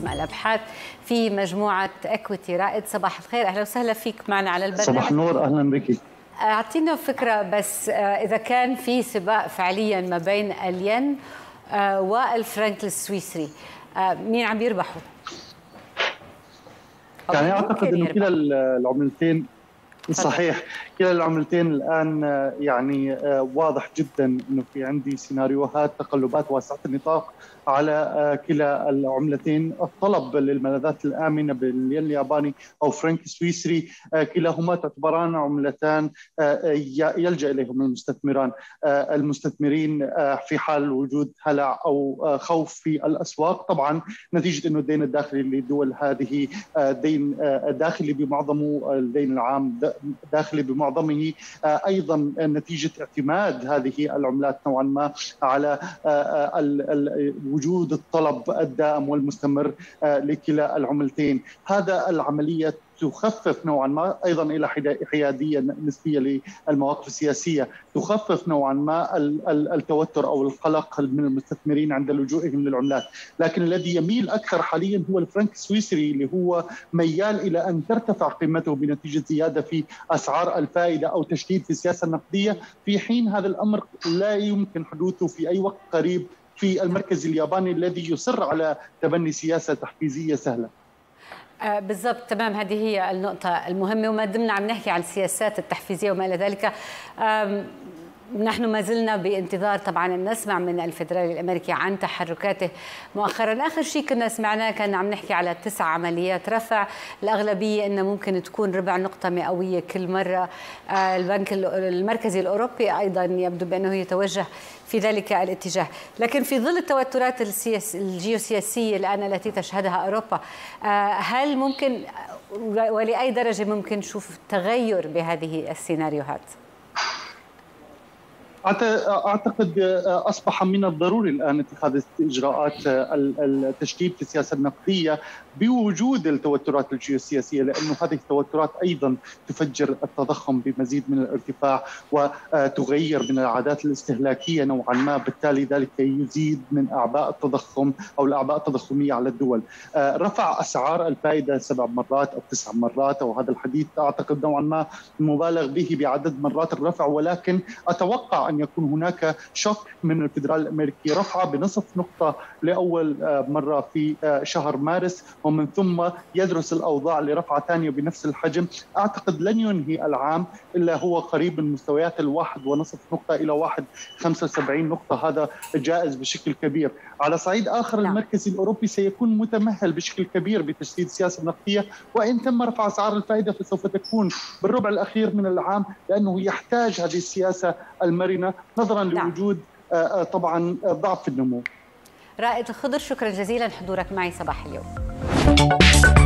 قسم الأبحاث في مجموعة إكويتي. رائد صباح الخير، أهلا وسهلا فيك معنا على البرنامج. صباح النور، أهلا بك. أعطينا فكرة بس إذا كان في سباق فعليا ما بين الين والفرنك السويسري، مين عم يربحوا؟ يعني أعتقد أنه كلا العملتين صحيح، كلا العملتين الآن يعني واضح جدا أنه في عندي سيناريوهات تقلبات واسعة النطاق على كلا العملتين. الطلب للملاذات الآمنة بالين الياباني أو فرنك السويسري كلاهما تعتبران عملتان يلجأ إليهم المستثمرين في حال وجود هلع أو خوف في الأسواق. طبعا نتيجة أنه الدين الداخلي للدول هذه دين داخلي بمعظمه، الدين العام داخلي بمعظمه، أيضا نتيجة اعتماد هذه العملات نوعا ما على وجود الطلب الدائم والمستمر لكلا العملتين. هذا العملية تخفف نوعا ما أيضا إلى حيادية نسبية للمواقف السياسية، تخفف نوعا ما التوتر أو القلق من المستثمرين عند لجوئهم للعملات. لكن الذي يميل أكثر حاليا هو الفرنك السويسري، اللي هو ميال إلى أن ترتفع قيمته بنتيجة زيادة في أسعار الفائدة أو تشديد في السياسة النقدية، في حين هذا الأمر لا يمكن حدوثه في أي وقت قريب في المركز الياباني الذي يصر على تبني سياسة تحفيزية سهلة. بالضبط، تمام، هذه هي النقطة المهمة. وما دمنا عم نحكي عن السياسات التحفيزية وما إلى ذلك، نحن ما زلنا بانتظار طبعا أن نسمع من الفدرالي الأمريكي عن تحركاته مؤخرا. آخر شيء كنا سمعناه كان عم نحكي على 9 عمليات رفع، الأغلبية أنه ممكن تكون ربع نقطة مئوية كل مرة. البنك المركزي الأوروبي أيضا يبدو بأنه يتوجه في ذلك الاتجاه. لكن في ظل التوترات الجيوسياسية الآن التي تشهدها أوروبا، هل ممكن ولأي درجة ممكن نشوف تغير بهذه السيناريوهات؟ أعتقد أصبح من الضروري الآن اتخاذ إجراءات التشديد في السياسة النقدية بوجود التوترات الجيوسياسية، لأن هذه التوترات أيضا تفجر التضخم بمزيد من الارتفاع وتغير من العادات الاستهلاكية نوعا ما، بالتالي ذلك يزيد من أعباء التضخم أو الأعباء التضخمية على الدول. رفع أسعار الفائدة 7 مرات أو 9 مرات، أو هذا الحديث أعتقد نوعا ما مبالغ به بعدد مرات الرفع، ولكن أتوقع أن يكون هناك شك من الفدرالي الأمريكي، رفع بنصف نقطة لأول مرة في شهر مارس، ومن ثم يدرس الأوضاع لرفعة ثانية بنفس الحجم. أعتقد لن ينهي العام إلا هو قريب من مستويات 1.5 نقطة إلى 1.75 نقطة، هذا جائز بشكل كبير. على صعيد آخر المركز الأوروبي سيكون متمهل بشكل كبير بتشديد السياسة النقدية، وإن تم رفع أسعار الفائدة فسوف تكون بالربع الأخير من العام، لأنه يحتاج هذه السياسة المرنة نظرا لوجود طبعا ضعف النمو. رائد الخضر، شكرا جزيلا حضورك معي صباح اليوم.